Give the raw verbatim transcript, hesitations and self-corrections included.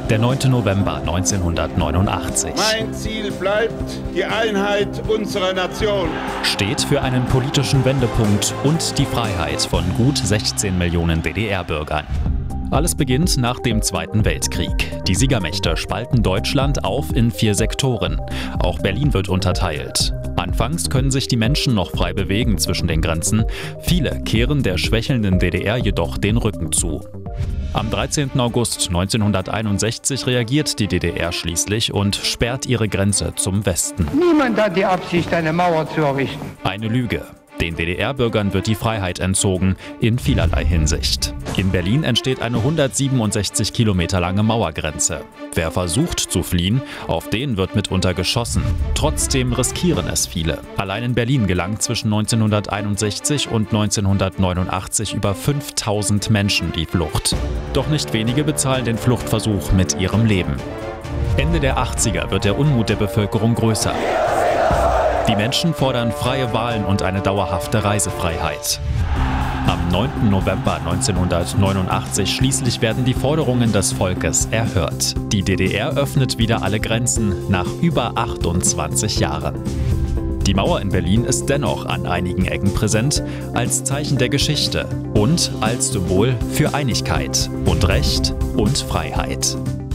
Der neunte November neunzehnhundertneunundachtzig. Mein Ziel bleibt die Einheit unserer Nation. Steht für einen politischen Wendepunkt und die Freiheit von gut sechzehn Millionen D D R-Bürgern. Alles beginnt nach dem Zweiten Weltkrieg. Die Siegermächte spalten Deutschland auf in vier Sektoren. Auch Berlin wird unterteilt. Anfangs können sich die Menschen noch frei bewegen zwischen den Grenzen. Viele kehren der schwächelnden D D R jedoch den Rücken zu. Am dreizehnten August neunzehnhunderteinundsechzig reagiert die D D R schließlich und sperrt ihre Grenze zum Westen. Niemand hat die Absicht, eine Mauer zu errichten. Eine Lüge. Den D D R-Bürgern wird die Freiheit entzogen, in vielerlei Hinsicht. In Berlin entsteht eine hundertsiebenundsechzig Kilometer lange Mauergrenze. Wer versucht zu fliehen, auf den wird mitunter geschossen. Trotzdem riskieren es viele. Allein in Berlin gelang zwischen neunzehnhunderteinundsechzig und neunzehnhundertneunundachtzig über fünftausend Menschen die Flucht. Doch nicht wenige bezahlen den Fluchtversuch mit ihrem Leben. Ende der achtziger wird der Unmut der Bevölkerung größer. Die Menschen fordern freie Wahlen und eine dauerhafte Reisefreiheit. Am neunten November neunzehnhundertneunundachtzig schließlich werden die Forderungen des Volkes erhört. Die D D R öffnet wieder alle Grenzen nach über achtundzwanzig Jahren. Die Mauer in Berlin ist dennoch an einigen Ecken präsent, als Zeichen der Geschichte und als Symbol für Einigkeit und Recht und Freiheit.